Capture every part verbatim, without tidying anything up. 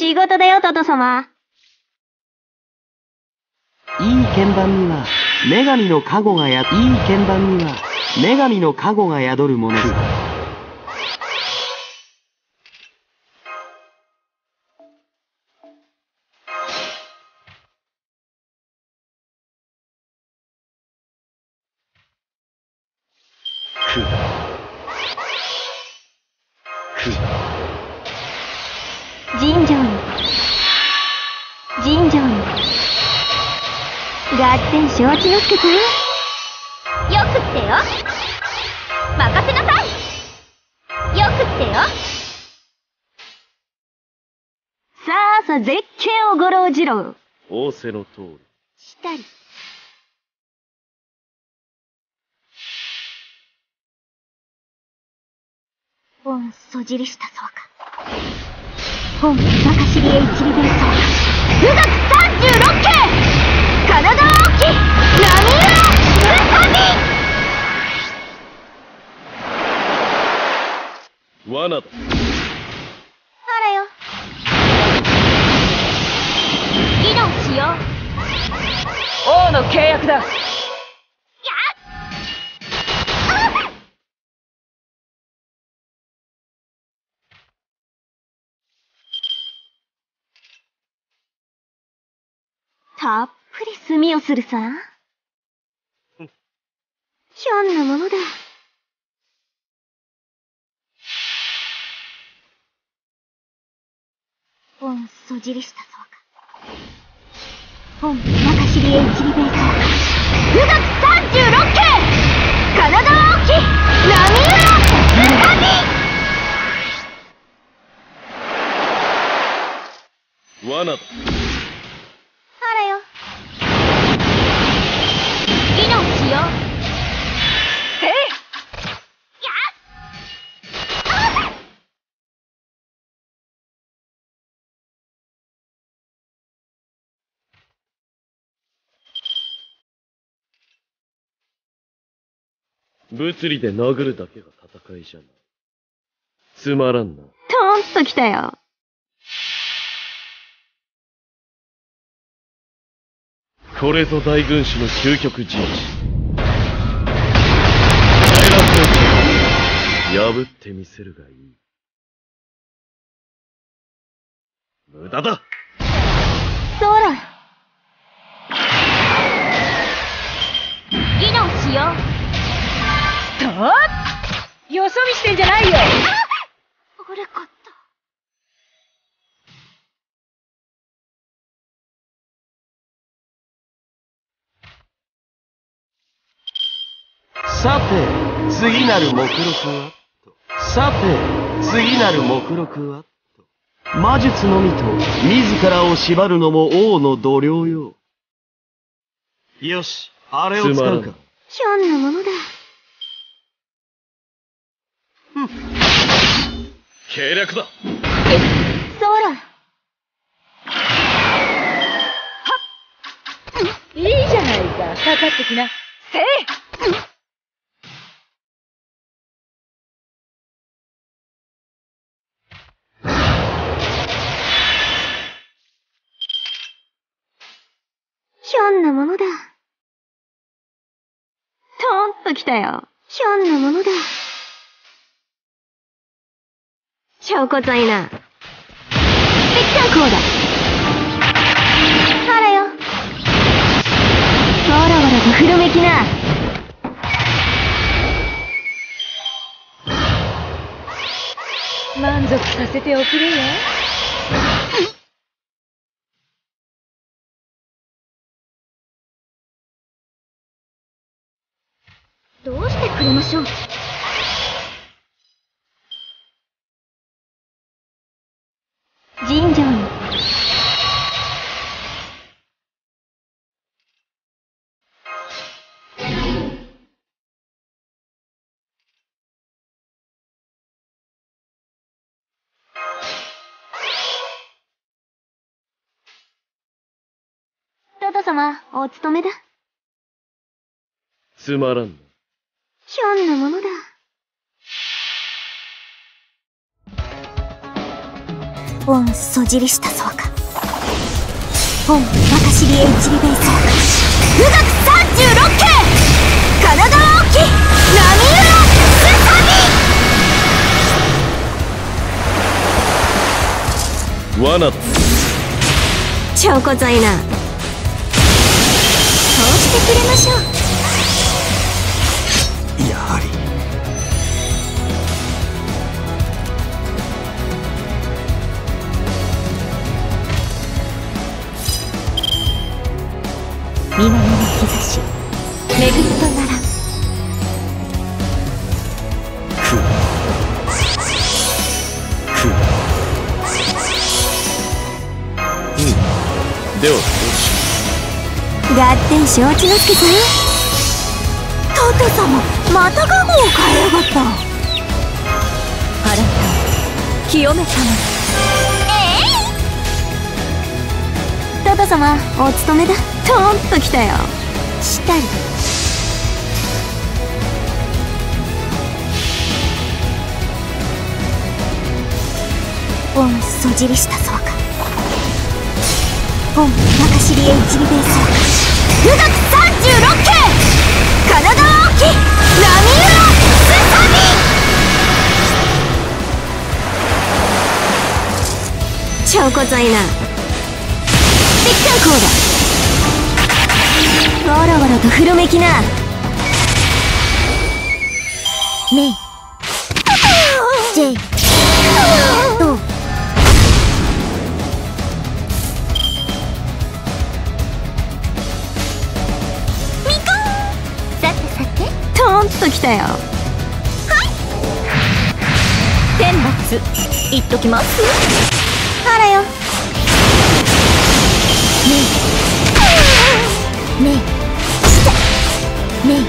仕事だよ、トト様。 いい鍵盤には女神の加護がや、いい鍵盤には女神の加護が宿るものさ。くだ。くだ。 尋常に。尋常に。合点承知の助君。よくってよ。任せなさい。よくってよ。さあさ、絶景をごろうじろう。 仰せの通り。 したり。本そじりしたそうか。本バカシリエ一里伝そうか。富岳さんじゅうろっけい体は大きい波は神。 罠だ。 あらよ。議論しよう。 王の契約だ。 たっぷり墨をするさ。ひょんなものだ。本そじりしたそうか。本バカシリエ一里伝そうか。富岳さんじゅうろっけい体は大きい波は神。 罠だ。 あらよ。議論しよう。えいやっ物理で殴るだけが戦いじゃない。つまらんな。 トーンときたよ。 これぞ大軍師の究極陣地。破ってみせるがいい。無駄だ。 そら。議論しよう。 とよそ見してんじゃないよ。 悪かった。 さて、次なる目録はと。さて、次なる目録はと。魔術のみと、自らを縛るのも王の度量よ。よし、あれを使うか。 ひょんなものだ。 ふん。計略だ。 そら。 いいじゃないか。かかってきな。せい。 ひょんなものだ。トーンときたよ。ひょんなものだ。証拠ざいな。敵炭鉱だ。あらよ。わらわらとふるめきな。 満足させておくれよ。 どうしてくれましょう。尋常に。トト様、お務めだ。 つまらんな。 ひょんなものだ。 本そじりしたそうか。本若知りエイチリベイソー富岳さんじゅうろっけい体は大きい波浦すさみ罠ちょこざいな。そうしてくれましょう。 やはり南の兆し巡るとならん。 くくうんではどうし合点承知の助さん。トト様またガムを変えやがった。あらた清めたの。トト様お務めだ。トーンときたよ。したり本そじりしたそうか。本若知りエイチリベイソー富岳さんじゅうろっけい体は大きい波浦すさみ。ちょこざいな。敵艦行だ。わらわらとふろめきな。メイジェイとミカン。さてさてトーンときたよ。はい天罰言っときます。あらよメイメイしてメイ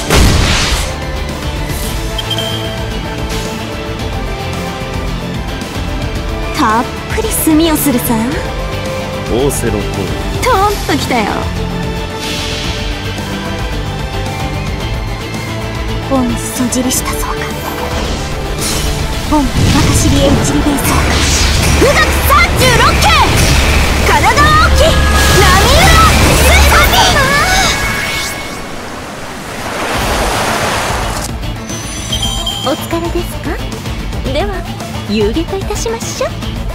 たっぷり炭をするさ。 オーセロトトーンときたよ。本そじりしたそうか。本若知りエイチリベイソー富岳さんじゅうろっけい体は大きい波浦すさみ。お疲れですか。では遊戯といたしましょう。